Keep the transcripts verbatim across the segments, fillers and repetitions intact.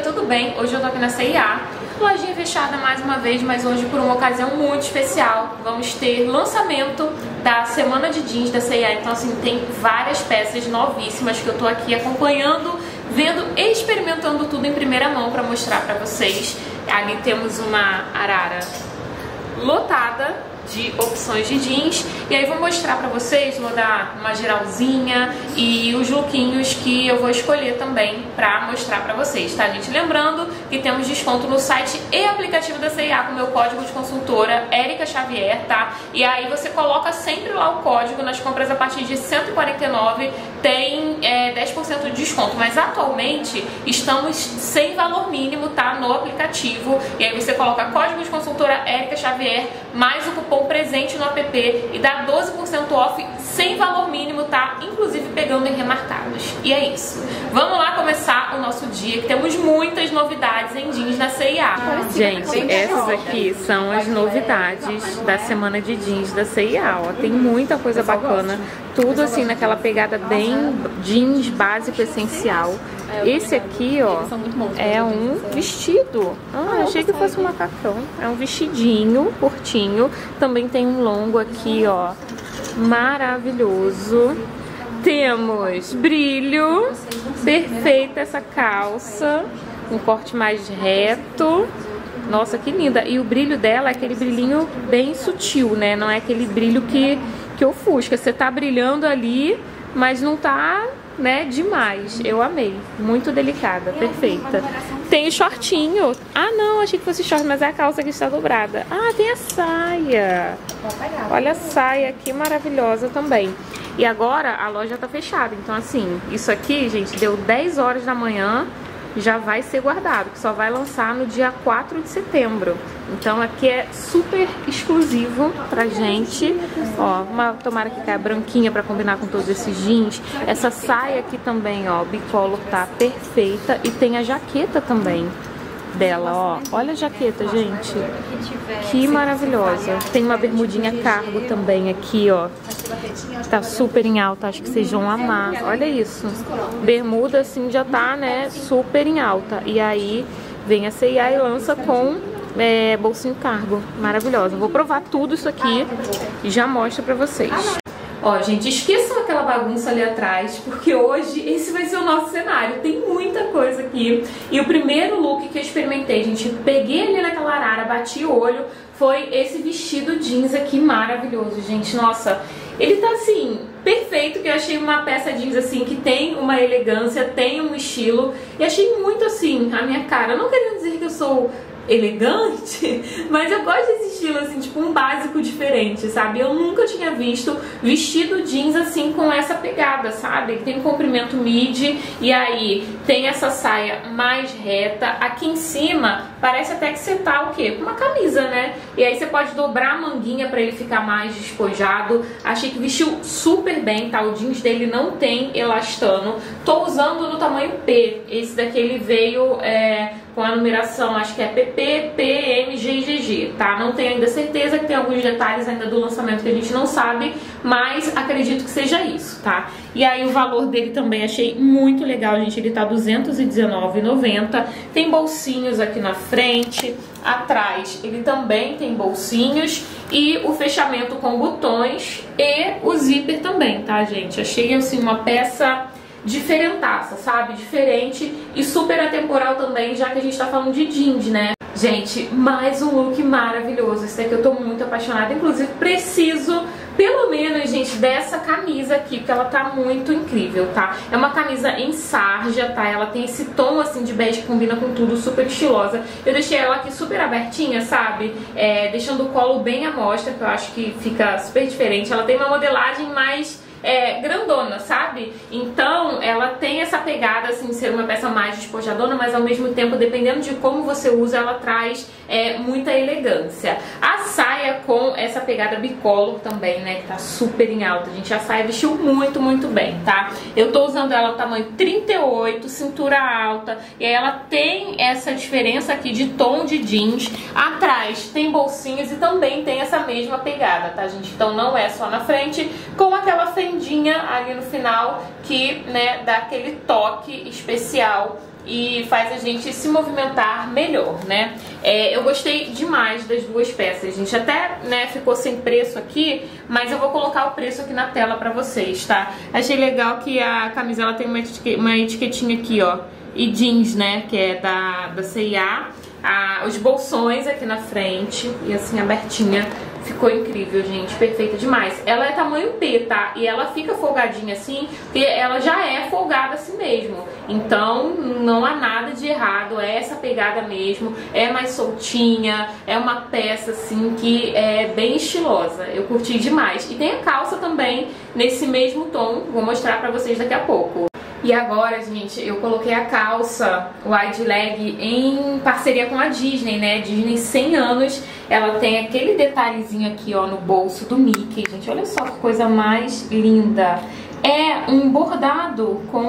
tudo bem? Hoje eu tô aqui na C e A, lojinha fechada mais uma vez, mas hoje por uma ocasião muito especial. Vamos ter lançamento da semana de jeans da C e A, então assim, tem várias peças novíssimas que eu tô aqui acompanhando, vendo e experimentando tudo em primeira mão pra mostrar pra vocês. Ali temos uma arara lotada de opções de jeans, e aí vou mostrar pra vocês, vou dar uma geralzinha e os lookinhos que eu vou escolher também pra mostrar pra vocês, tá, gente? Lembrando que temos desconto no site e aplicativo da C e A com o meu código de consultora Érica Xavier, tá? E aí você coloca sempre lá o código nas compras a partir de cento e quarenta e nove reais, tem é, dez por cento de desconto, mas atualmente estamos sem valor mínimo, tá? No aplicativo, e aí você coloca código de consultora Érica Xavier mais o cupom presente no app e dá doze por cento off sem valor mínimo, tá? Inclusive pegando em remarcados. E é isso. Vamos lá começar o nosso dia, que temos muitas novidades em jeans na C e A. Gente, essas aqui são as novidades da semana de jeans da C e A, ó. Tem muita coisa bacana, tudo assim naquela pegada bem jeans básico essencial. Esse aqui, ó, é um vestido. Ah, achei que fosse um macacão. É um vestidinho curtinho. Também tem um longo aqui, ó, maravilhoso. Temos brilho, perfeita essa calça, um corte mais reto. Nossa, que linda. E o brilho dela é aquele brilhinho bem sutil, né? Não é aquele brilho que, que ofusca. Você tá brilhando ali, mas não tá, né, demais. Eu amei. Muito delicada, perfeita. Tem o shortinho. Ah, não, achei que fosse short, mas é a calça que está dobrada. Ah, tem a saia. Olha a saia, que maravilhosa também. E agora a loja tá fechada, então assim, isso aqui, gente, deu dez horas da manhã, já vai ser guardado, que só vai lançar no dia quatro de setembro. Então aqui é super exclusivo pra gente. Ó, uma tomara que caia branquinha pra combinar com todos esses jeans. Essa saia aqui também, ó, bicolor, tá perfeita. E tem a jaqueta também dela, ó. Olha a jaqueta, gente. Que maravilhosa. Tem uma bermudinha cargo também aqui, ó. Tá super em alta, acho que vocês vão amar. Olha isso. Bermuda assim já tá, né, super em alta. E aí vem a C e A e lança com é, bolsinho cargo. Maravilhosa. Vou provar tudo isso aqui e já mostro pra vocês. Ó, gente, esqueçam aquela bagunça ali atrás, porque hoje esse vai ser o nosso cenário. Tem muita coisa aqui. E o primeiro look que eu experimentei, gente, peguei ali naquela arara, bati o olho, foi esse vestido jeans aqui maravilhoso, gente. Nossa, ele tá assim, perfeito, que eu achei uma peça jeans assim, que tem uma elegância, tem um estilo. E achei muito assim, a minha cara. Não querendo dizer que eu sou elegante, mas eu gosto desse estilo assim, tipo um básico diferente, sabe? Eu nunca tinha visto vestido jeans assim com essa pegada, sabe? Tem um comprimento midi e aí tem essa saia mais reta. Aqui em cima parece até que você tá o quê? Com uma camisa, né? E aí você pode dobrar a manguinha pra ele ficar mais despojado. Achei que vestiu super bem, tá? O jeans dele não tem elastano. Tô usando no tamanho P. Esse daqui ele veio é, com a numeração, acho que é P P, P, M, G e G G, tá? Não tenho ainda certeza, que tem alguns detalhes ainda do lançamento que a gente não sabe, mas acredito que seja isso, tá? E aí o valor dele também achei muito legal, gente. Ele tá duzentos e dezenove reais e noventa centavos. Tem bolsinhos aqui na frente, atrás ele também tem bolsinhos e o fechamento com botões e o zíper também, tá, gente? Achei assim uma peça diferentaça, sabe? Diferente e super atemporal também, já que a gente tá falando de jeans, né? Gente, mais um look maravilhoso. Esse daqui eu tô muito apaixonada. Inclusive, preciso, pelo menos, gente, dessa camisa aqui, porque ela tá muito incrível, tá? É uma camisa em sarja, tá? Ela tem esse tom, assim, de bege que combina com tudo, super estilosa. Eu deixei ela aqui super abertinha, sabe? É, deixando o colo bem à mostra, que eu acho que fica super diferente. Ela tem uma modelagem mais é, grandona, sabe? Então ela tem essa pegada assim de ser uma peça mais despojadona, mas ao mesmo tempo, dependendo de como você usa, ela traz é, muita elegância. A saia com essa pegada bicolor também, né, que tá super em alta, gente. A saia vestiu muito, muito bem, tá? Eu tô usando ela tamanho trinta e oito, cintura alta, e aí ela tem essa diferença aqui de tom de jeans. Atrás tem bolsinhas e também tem essa mesma pegada, tá, gente? Então não é só na frente, com aquela fendinha ali no final que, né, dá aquele toque especial e faz a gente se movimentar melhor, né? É, eu gostei demais das duas peças, gente. Até, né, ficou sem preço aqui, mas eu vou colocar o preço aqui na tela pra vocês, tá? Achei legal que a camisela tem uma, etique uma etiquetinha aqui, ó, e jeans, né, que é da, da C e A. Ah, os bolsões aqui na frente e assim abertinha. Ficou incrível, gente, perfeita demais. Ela é tamanho P, tá? E ela fica folgadinha assim, porque ela já é folgada assim mesmo. Então não há nada de errado, é essa pegada mesmo. É mais soltinha, é uma peça assim que é bem estilosa. Eu curti demais. E tem a calça também nesse mesmo tom, vou mostrar pra vocês daqui a pouco. E agora, gente, eu coloquei a calça wide leg em parceria com a Disney, né? Disney cem anos. Ela tem aquele detalhezinho aqui, ó, no bolso do Mickey. Gente, olha só que coisa mais linda. É um bordado com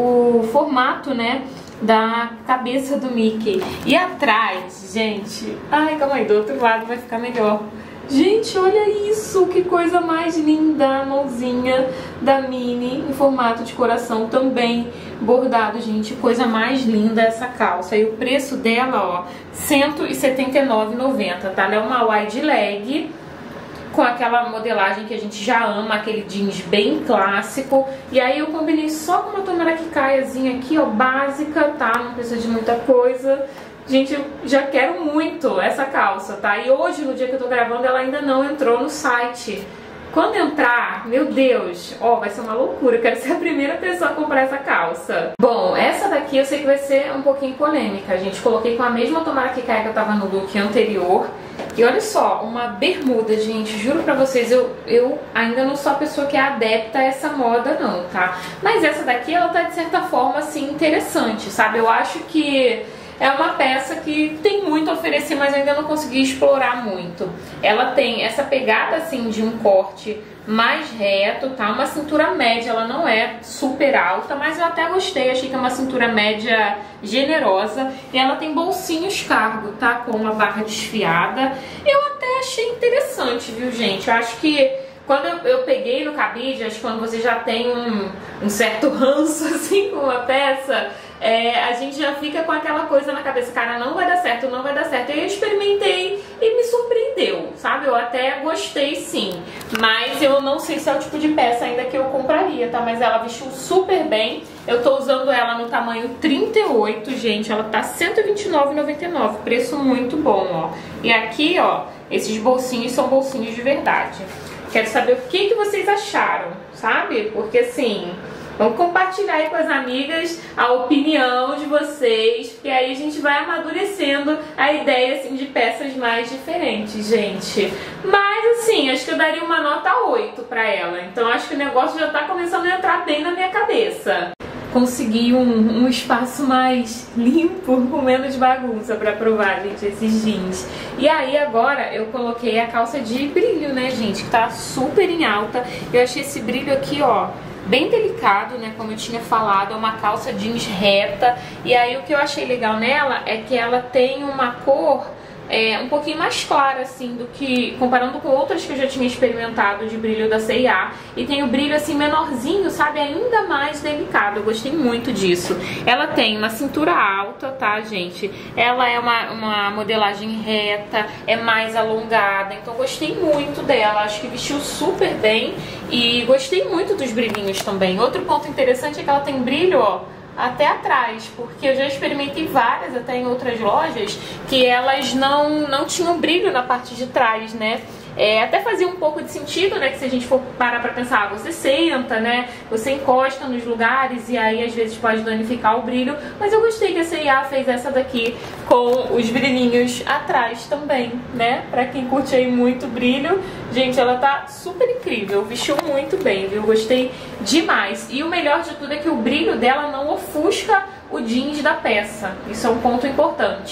o formato, né, da cabeça do Mickey. E atrás, gente... Ai, calma aí, do outro lado vai ficar melhor. Gente, olha isso, que coisa mais linda, a mãozinha da Minnie em formato de coração também bordado, gente, coisa mais linda essa calça. E o preço dela, ó, cento e setenta e nove reais e noventa centavos, tá? Ela é uma wide leg com aquela modelagem que a gente já ama, aquele jeans bem clássico. E aí eu combinei só com uma tomara que caiazinha aqui, ó, básica, tá? Não precisa de muita coisa. Gente, eu já quero muito essa calça, tá? E hoje, no dia que eu tô gravando, ela ainda não entrou no site. Quando entrar, meu Deus, ó, vai ser uma loucura. Eu quero ser a primeira pessoa a comprar essa calça. Bom, essa daqui eu sei que vai ser um pouquinho polêmica. A gente coloquei com a mesma tomara que caia que eu tava no look anterior. E olha só, uma bermuda, gente, juro pra vocês, eu, eu ainda não sou a pessoa que é adepta a essa moda não, tá? Mas essa daqui, ela tá de certa forma, assim, interessante, sabe? Eu acho que... é uma peça que tem muito a oferecer, mas ainda não consegui explorar muito. Ela tem essa pegada assim de um corte mais reto, tá? Uma cintura média, ela não é super alta, mas eu até gostei, achei que é uma cintura média generosa. E ela tem bolsinhos cargo, tá? Com uma barra desfiada. Eu até achei interessante, viu, gente? Eu acho que... quando eu, eu peguei no cabide, acho que quando você já tem um, um certo ranço assim com uma peça, é, a gente já fica com aquela coisa na cabeça, cara, não vai dar certo, não vai dar certo. E eu experimentei e me surpreendeu, sabe? Eu até gostei sim, mas eu não sei se é o tipo de peça ainda que eu compraria, tá? Mas ela vestiu super bem. Eu tô usando ela no tamanho trinta e oito, gente, ela tá cento e vinte e nove reais e noventa e nove centavos, preço muito bom, ó. E aqui, ó, esses bolsinhos são bolsinhos de verdade. Quero saber o que, que vocês acharam, sabe? Porque assim, vamos compartilhar aí com as amigas a opinião de vocês, porque aí a gente vai amadurecendo a ideia assim, de peças mais diferentes, gente. Mas assim, acho que eu daria uma nota oito pra ela, então acho que o negócio já tá começando a entrar bem na minha cabeça. Consegui um, um espaço mais limpo, com menos bagunça pra provar, gente, esses jeans. E aí agora eu coloquei a calça de brilho, né, gente, que tá super em alta. Eu achei esse brilho aqui, ó, bem delicado, né, como eu tinha falado, é uma calça jeans reta. E aí o que eu achei legal nela é que ela tem uma cor... é um pouquinho mais clara, assim, do que... comparando com outras que eu já tinha experimentado de brilho da C e A. E tem o brilho, assim, menorzinho, sabe? Ainda mais delicado. Eu gostei muito disso. Ela tem uma cintura alta, tá, gente? Ela é uma, uma modelagem reta, é mais alongada. Então, gostei muito dela. Acho que vestiu super bem. E gostei muito dos brilhinhos também. Outro ponto interessante é que ela tem brilho, ó, até atrás, porque eu já experimentei várias até em outras lojas que elas não, não tinham brilho na parte de trás, né? É, até fazia um pouco de sentido, né? Que se a gente for parar pra pensar, ah, você senta, né? Você encosta nos lugares e aí às vezes pode danificar o brilho. Mas eu gostei que a C e A fez essa daqui com os brilhinhos atrás também, né? Pra quem curte aí muito brilho. Gente, ela tá super incrível, vestiu muito bem, viu? Gostei demais. E o melhor de tudo é que o brilho dela não ofusca o jeans da peça. Isso é um ponto importante.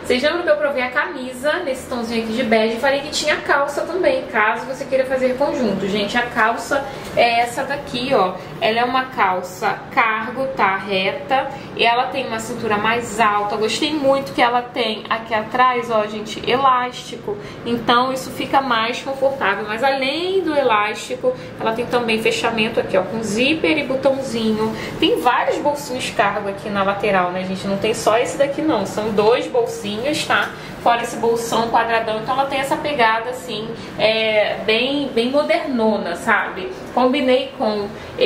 Vocês lembram que eu provei a camisa nesse tomzinho aqui de bege e falei que tinha calça também, caso você queira fazer conjunto. Gente, a calça é essa daqui, ó. Ela é uma calça cargo, tá? Reta. E ela tem uma cintura mais alta. Gostei muito que ela tem aqui atrás, ó, gente, elástico. Então isso fica mais confortável. Mas além do elástico, ela tem também fechamento aqui, ó, com zíper e botãozinho. Tem vários bolsinhos cargo aqui na lateral, né, gente? Não tem só esse daqui, não. São dois bolsinhos, tá? Fora esse bolsão quadradão. Então ela tem essa pegada, assim, é, bem, bem modernona, sabe? Combinei com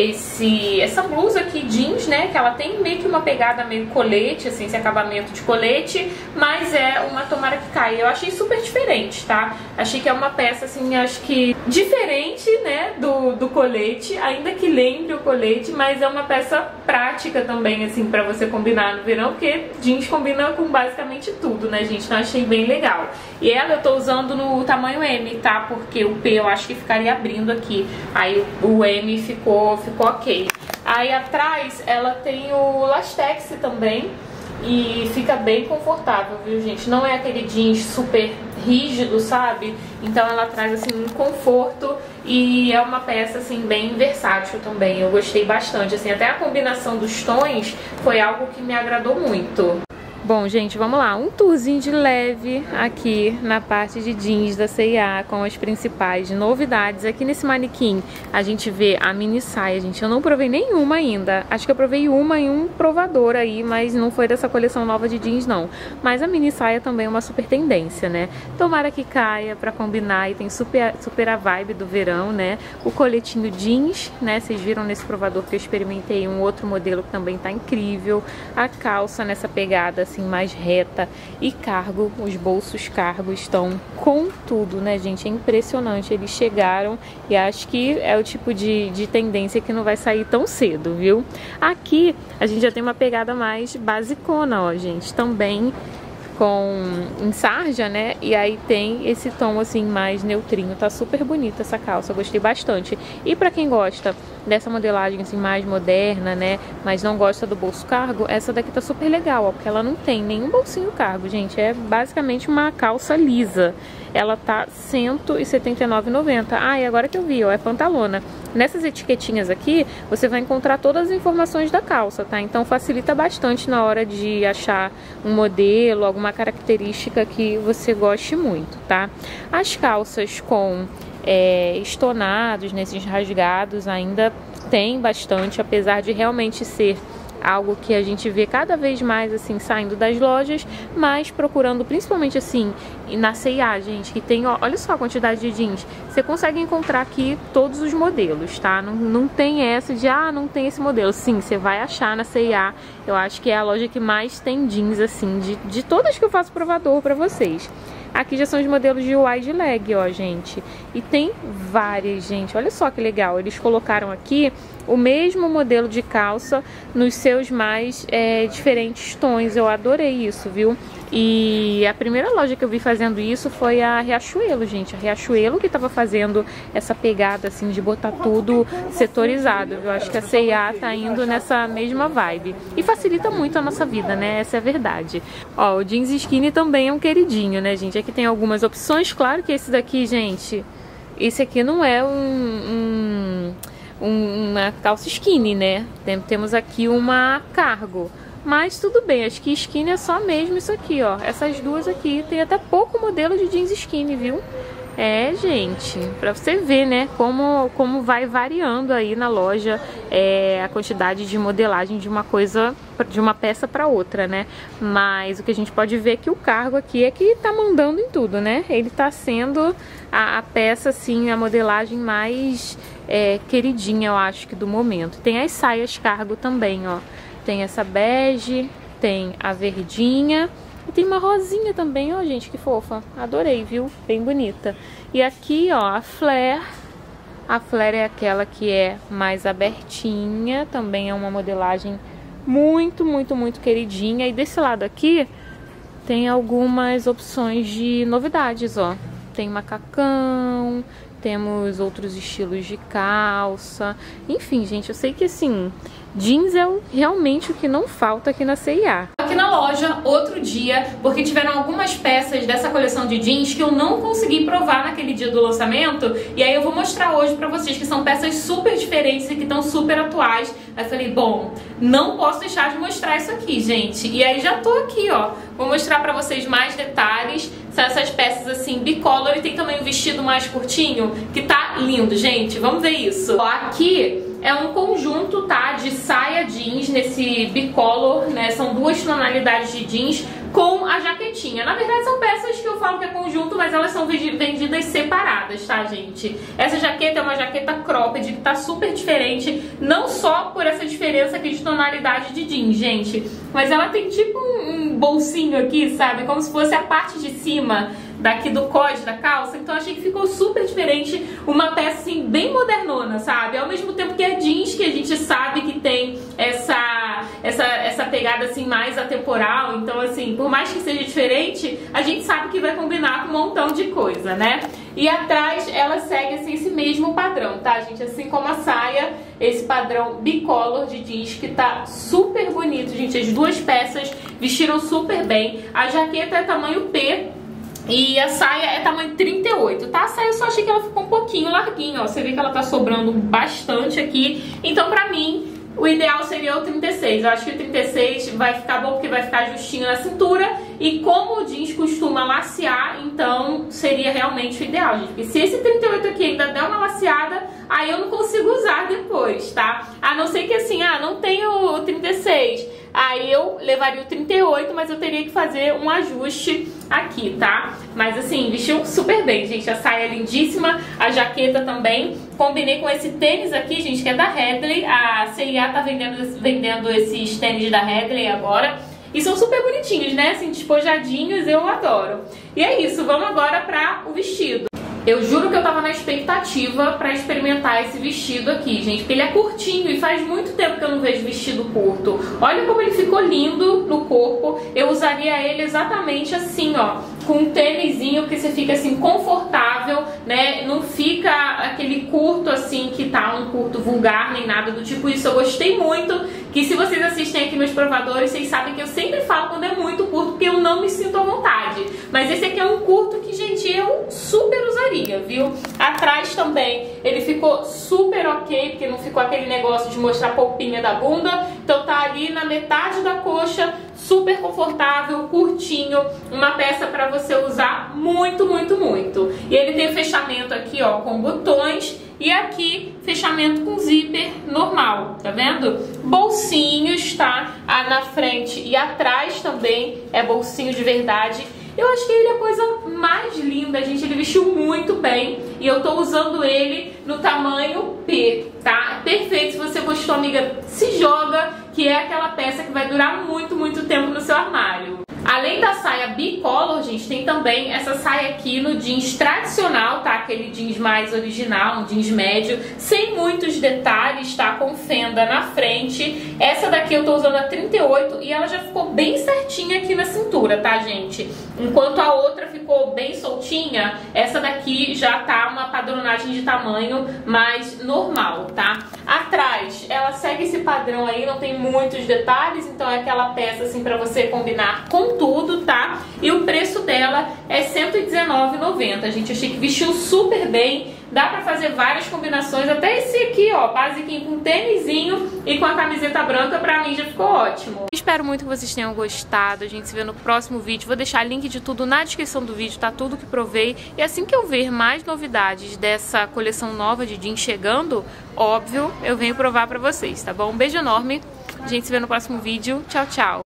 esse, essa blusa aqui jeans, né? Que ela tem meio que uma pegada meio colete, assim, esse acabamento de colete. Mas é uma tomara que caia. Eu achei super diferente, tá? Achei que é uma peça, assim, acho que diferente, né? Do, do colete. Ainda que lembre o colete, mas é uma peça prática também, assim, pra você combinar no verão. Porque jeans combina com basicamente tudo, né, gente? Então achei bem legal. E ela eu tô usando no tamanho M, tá? Porque o P eu acho que ficaria abrindo aqui. Aí o M ficou, ficou ok. Aí atrás ela tem o lastex também. E fica bem confortável, viu, gente? Não é aquele jeans super rígido, sabe? Então ela traz, assim, um conforto. E é uma peça, assim, bem versátil também. Eu gostei bastante, assim. Até a combinação dos tons foi algo que me agradou muito. Bom, gente, vamos lá, um tourzinho de leve aqui na parte de jeans da C e A com as principais novidades. Aqui nesse manequim a gente vê a mini saia, gente, eu não provei nenhuma ainda. Acho que eu provei uma em um provador aí, mas não foi dessa coleção nova de jeans não. Mas a mini saia também é uma super tendência, né? Tomara que caia pra combinar e tem super, super a vibe do verão, né? O coletinho jeans, né? Vocês viram nesse provador que eu experimentei um outro modelo que também tá incrível. A calça nessa pegada assim, mais reta e cargo, os bolsos cargo estão com tudo, né, gente? É impressionante, eles chegaram e acho que é o tipo de, de tendência que não vai sair tão cedo, viu? Aqui a gente já tem uma pegada mais basicona, ó, gente, também com em sarja, né? E aí tem esse tom assim mais neutrinho, tá super bonita essa calça, eu gostei bastante. E pra quem gosta dessa modelagem assim mais moderna, né, mas não gosta do bolso cargo, essa daqui tá super legal, ó, porque ela não tem nenhum bolsinho cargo, gente, é basicamente uma calça lisa. Ela tá cento e setenta e nove reais e noventa centavos. Ah, e agora que eu vi, ó, é pantalona. Nessas etiquetinhas aqui, você vai encontrar todas as informações da calça, tá? Então facilita bastante na hora de achar um modelo, alguma característica que você goste muito, tá? As calças com é, estonados, nesses rasgados, ainda tem bastante, apesar de realmente ser algo que a gente vê cada vez mais assim saindo das lojas, mas procurando principalmente assim na C e A, gente, que tem, ó, olha só a quantidade de jeans. Você consegue encontrar aqui todos os modelos, tá? Não, não tem essa de, ah, não tem esse modelo. Sim, você vai achar na C e A. Eu acho que é a loja que mais tem jeans, assim, de, de todas que eu faço provador pra vocês. Aqui já são os modelos de wide leg, ó, gente. E tem várias, gente. Olha só que legal. Eles colocaram aqui o mesmo modelo de calça nos seus mais é, diferentes tons. Eu adorei isso, viu? E a primeira loja que eu vi fazendo isso foi a Riachuelo, gente. A Riachuelo que tava fazendo essa pegada, assim, de botar tudo setorizado. Eu acho que a C e A tá indo nessa mesma vibe. E facilita muito a nossa vida, né? Essa é a verdade. Ó, o jeans skinny também é um queridinho, né, gente? Aqui tem algumas opções. Claro que esse daqui, gente, esse aqui não é um... um uma calça skinny, né? Tem, temos aqui uma cargo. Mas tudo bem, acho que skinny é só mesmo isso aqui, ó. Essas duas aqui, tem até pouco modelo de jeans skinny, viu? É, gente, pra você ver, né, como, como vai variando aí na loja é, a quantidade de modelagem de uma coisa, de uma peça pra outra, né? Mas o que a gente pode ver é que o cargo aqui é que tá mandando em tudo, né? Ele tá sendo a, a peça, assim, a modelagem mais é, queridinha, eu acho que do momento. Tem as saias cargo também, ó. Tem essa bege, tem a verdinha e tem uma rosinha também, ó, gente, que fofa. Adorei, viu? Bem bonita. E aqui, ó, a flare. A flare é aquela que é mais abertinha, também é uma modelagem muito, muito, muito queridinha. E desse lado aqui tem algumas opções de novidades, ó. Tem macacão, temos outros estilos de calça. Enfim, gente, eu sei que assim, jeans é o, realmente o que não falta aqui na C e A. Aqui aqui na loja outro dia, porque tiveram algumas peças dessa coleção de jeans que eu não consegui provar naquele dia do lançamento, e aí eu vou mostrar hoje pra vocês, que são peças super diferentes e que estão super atuais. Aí eu falei, bom, não posso deixar de mostrar isso aqui, gente. E aí já tô aqui, ó, vou mostrar pra vocês mais detalhes. São essas peças assim, bicolor, e tem também um vestido mais curtinho, que tá lindo, gente. Vamos ver isso. Ó, aqui é um conjunto, tá, de saia jeans nesse bicolor, né? São duas tonalidades de jeans com a jaquetinha. Na verdade são peças que eu falo que é conjunto, mas elas são vendidas separadas, tá, gente? Essa jaqueta é uma jaqueta cropped que tá super diferente, não só por essa diferença aqui de tonalidade de jeans, gente, mas ela tem tipo um, um bolsinho aqui, sabe? Como se fosse a parte de cima daqui do code da calça, então achei que ficou super diferente, uma peça assim bem modernona, sabe? Ao mesmo tempo que é jeans, que a gente sabe que tem essa, essa, essa pegada assim mais atemporal, então assim, por mais que seja diferente, a gente sabe que vai combinar com um montão de coisa, né? E atrás ela segue assim esse mesmo padrão, tá, gente? Assim como a saia, esse padrão bicolor de jeans que tá super bonito, gente. As duas peças vestiram super bem. A jaqueta é tamanho P, e a saia é tamanho trinta e oito, tá? A saia eu só achei que ela ficou um pouquinho larguinha, ó. Você vê que ela tá sobrando bastante aqui. Então, pra mim, o ideal seria o trinta e seis. Eu acho que o trinta e seis vai ficar bom, porque vai ficar justinho na cintura. E como o jeans costuma lacear, então seria realmente o ideal, gente. Porque se esse trinta e oito aqui ainda der uma laceada, aí eu não consigo usar depois, tá? A não ser que assim, ah, não tenho o trinta e seis. Aí eu levaria o trinta e oito, mas eu teria que fazer um ajuste aqui, tá? Mas assim, vestiu super bem, gente. A saia é lindíssima, a jaqueta também. Combinei com esse tênis aqui, gente, que é da Hadley. A C e A tá vendendo, vendendo esses tênis da Hadley agora. E são super bonitinhos, né? Assim, despojadinhos, eu adoro. E é isso, vamos agora pra o vestido. Eu juro que eu tava na expectativa pra experimentar esse vestido aqui, gente, porque ele é curtinho e faz muito tempo que eu não vejo vestido curto. Olha como ele ficou lindo no corpo. Eu usaria ele exatamente assim, ó, com um tênisinho que você fica assim confortável, né? Não fica aquele curto assim que tá um curto vulgar nem nada do tipo isso. Eu gostei muito, que se vocês assistem aqui meus provadores, vocês sabem que eu sempre falo quando é muito curto, porque eu não me sinto à vontade. Mas esse aqui é um curto que, gente, eu super usaria, viu? Atrás também ele ficou super ok, porque não ficou aquele negócio de mostrar a polpinha da bunda. Então tá ali na metade da coxa, super confortável, curtinho, uma peça pra você usar muito, muito, muito. E ele tem fechamento aqui, ó, com botões, e aqui fechamento com zíper normal, tá vendo? Bolsinhos, tá? Ah, na frente e atrás também é bolsinho de verdade. Eu acho que ele é a coisa mais linda, gente. Ele vestiu muito bem e eu tô usando ele no tamanho P, tá? Perfeito. Se você gostou, amiga, se joga, que é aquela peça que vai durar muito, muito tempo no seu armário. Além da saia bicolor, gente, tem também essa saia aqui no jeans tradicional, tá? Aquele jeans mais original, um jeans médio, sem muitos detalhes, tá? Com fenda na frente. Essa daqui eu tô usando a trinta e oito e ela já ficou bem certinha aqui na cintura, tá, gente? Enquanto a outra ficou bem soltinha, essa daqui já tá uma padronagem de tamanho mais normal, tá? Atrás, ela segue esse padrão aí, não tem muitos detalhes, então é aquela peça assim pra você combinar com tudo, tá? E o preço dela é cento e dezenove reais e noventa centavos. Gente, achei que vestiu super bem. Dá pra fazer várias combinações. Até esse aqui, ó, basiquinho com tênisinho e com a camiseta branca, pra mim já ficou ótimo. Espero muito que vocês tenham gostado. A gente se vê no próximo vídeo. Vou deixar link de tudo na descrição do vídeo, tá? Tudo que provei. E assim que eu ver mais novidades dessa coleção nova de jeans chegando, óbvio, eu venho provar pra vocês, tá bom? Um beijo enorme. A gente se vê no próximo vídeo. Tchau, tchau.